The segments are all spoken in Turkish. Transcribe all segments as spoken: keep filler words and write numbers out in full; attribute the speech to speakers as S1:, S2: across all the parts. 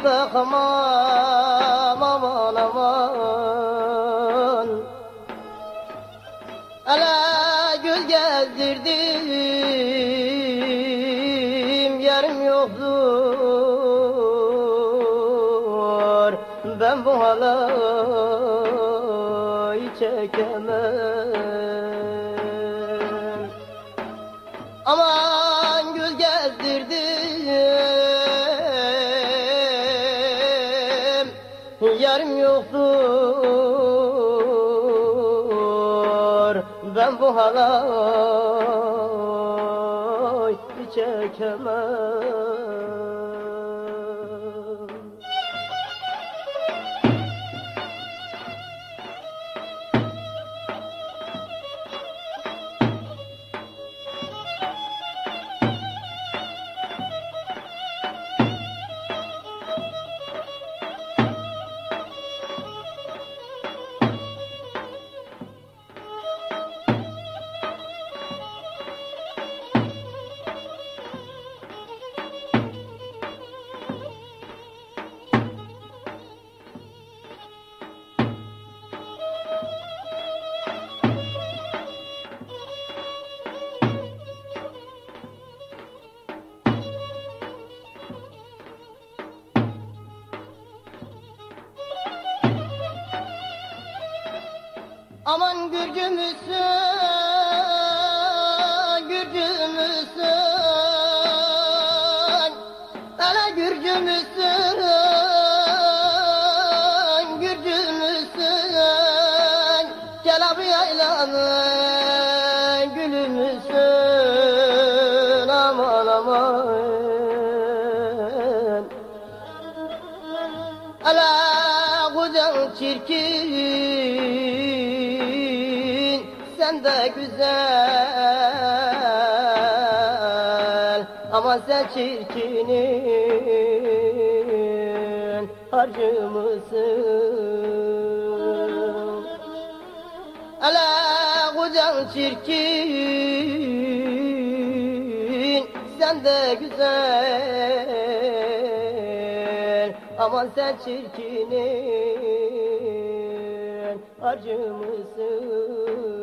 S1: bakamam aman aman. Ala göz gezdirdim yarım yoktur. Ben bu halayı çekemem. Aman göz gezdirdim yarım yoktur. Ben bu halayı çekemem. Aman Gürcümüsün, Gürcümüsün, hele Gürcümüsün, Gürcümüsün, gel abi yaylanın gülümüsün, aman aman. Hele kocan çirkin, sen de güzel, ama sen çirkinin harcı mısın? Ala kocan çirkin, sen de güzel, ama sen çirkinin harcı mısın?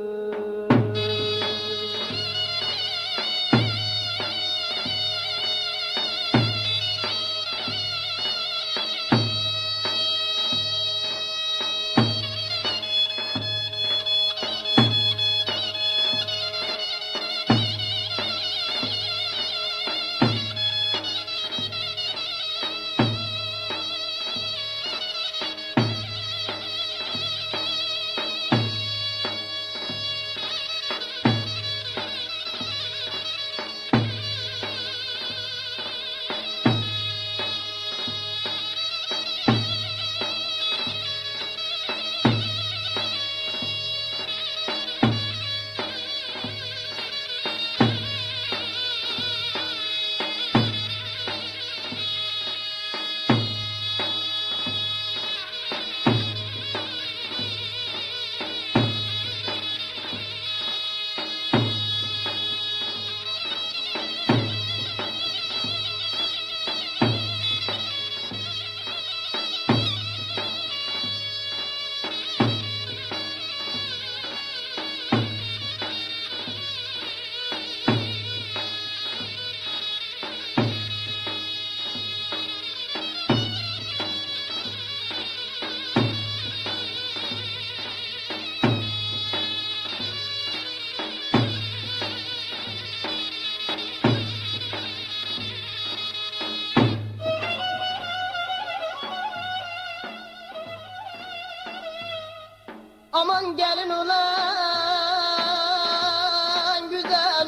S1: Aman gelin ulan güzel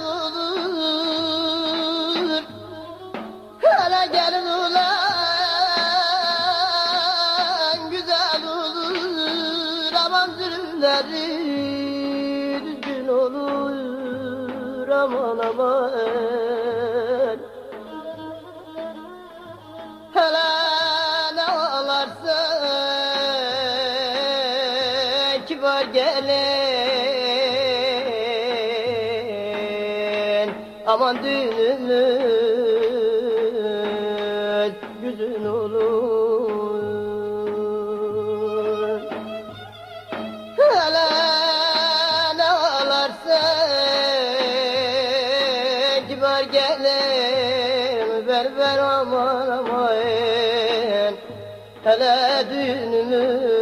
S1: olur, hele gelin ulan güzel olur. Aman zülümleri düzgün olur, aman aman. Hele ne ağlarsa kibar gelin, aman düğünümüz güzün olur. güzel